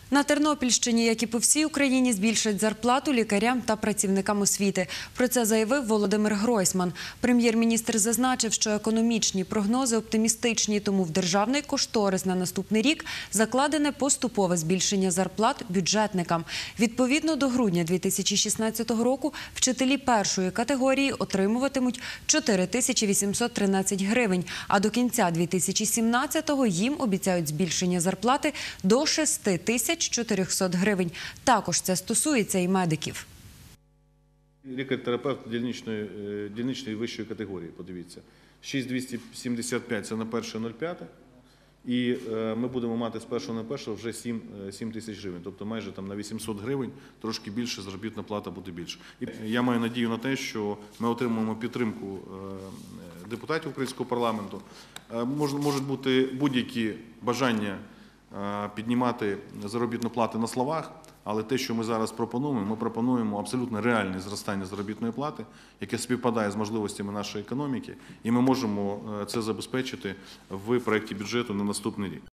На Тернопільщині, як і по всій Україні, збільшать зарплату лікарям та працівникам освіти. Про це заявив Володимир Гройсман. Прем'єр-міністр зазначив, що економічні прогнози оптимістичні, тому в державний кошторис на наступний рік закладене поступове збільшення зарплат бюджетникам. Відповідно до грудня 2016 року вчителі першої категорії отримуватимуть 4813 гривень, а до кінця 2017-го їм обіцяють збільшення зарплати до 6400 гривень. Також це стосується і медиків. Лікар-терапевт дільничної вищої категорії, подивіться. 6275 – це на 1.05, і ми будемо мати з 1.01 вже 7 тисяч гривень, тобто майже на 800 гривень, трошки більше заробітна плата буде більше. І я маю надію на те, що ми отримаємо підтримку депутатів українського парламенту. Можуть бути будь-які бажання піднімати заробітну плату на словах, але те, що ми зараз пропонуємо, ми пропонуємо абсолютно реальне зростання заробітної плати, яке співпадає з можливостями нашої економіки, і ми можемо це забезпечити в проєкті бюджету на наступний рік.